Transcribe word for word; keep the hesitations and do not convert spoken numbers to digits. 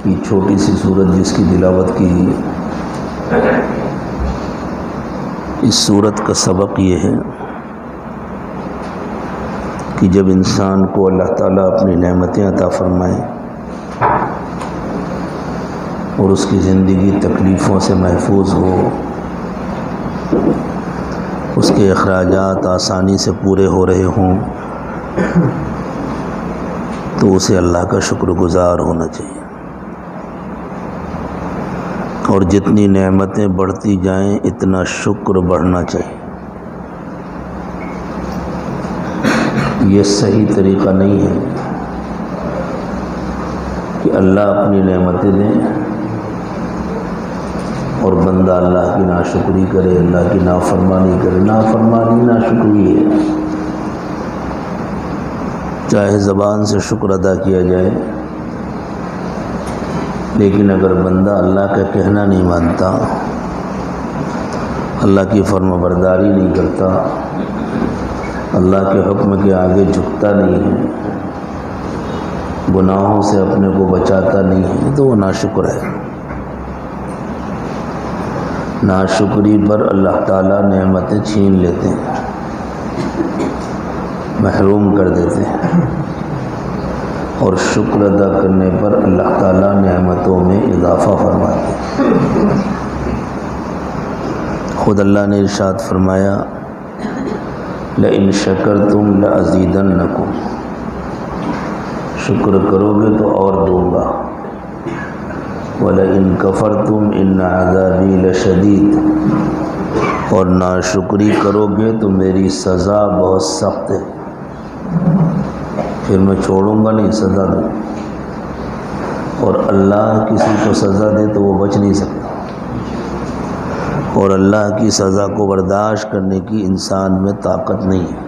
یہ چھوٹی سی سورت جس کی تلاوت کی، اس سورت کا سبق یہ ہے کہ جب انسان کو اللہ تعالیٰ اپنی نعمتیں عطا فرمائے اور اس کی زندگی تکلیفوں سے محفوظ ہو، اس کے اخراجات آسانی سے پورے ہو رہے ہوں، تو اسے اللہ کا شکر گزار ہونا چاہیے، اور جتنی نعمتیں بڑھتی جائیں اتنا شکر بڑھنا چاہیے۔ یہ صحیح طریقہ نہیں ہے کہ اللہ اپنی نعمتیں دیں اور بندہ اللہ کی ناشکری کرے، اللہ کی نافرمانی کرے۔ نافرمانی ناشکری ہے، چاہے زبان سے شکر ادا کیا جائے، لیکن اگر بندہ اللہ کا کہنا نہیں مانتا، اللہ کی فرما برداری نہیں کرتا، اللہ کے حکم کے آگے جھکتا نہیں ہے، گناہوں سے اپنے کو بچاتا نہیں ہے، تو وہ ناشکر ہے۔ ناشکری پر اللہ تعالیٰ نعمتیں چھین لیتے ہیں، محروم کر دیتے ہیں، اور شکر ادا کرنے پر اللہ تعالیٰ نعمتوں میں اضافہ فرماتے ہیں۔ خود اللہ نے ارشاد فرمایا، لئن شکرتم لأزیدنکم، شکر کرو گے تو اور دوں گا، وَلَئِن كَفَرْتُمْ إِنَّ عَذَابِي لَشَدِيدٌ، اور ناشکری کرو گے تو میری سزا بہت سخت ہے، پھر میں چھوڑوں گا نہیں، سزا دوں۔ اور اللہ کسی کو سزا دے تو وہ بچ نہیں سکتا، اور اللہ کی سزا کو برداشت کرنے کی انسان میں طاقت نہیں ہے۔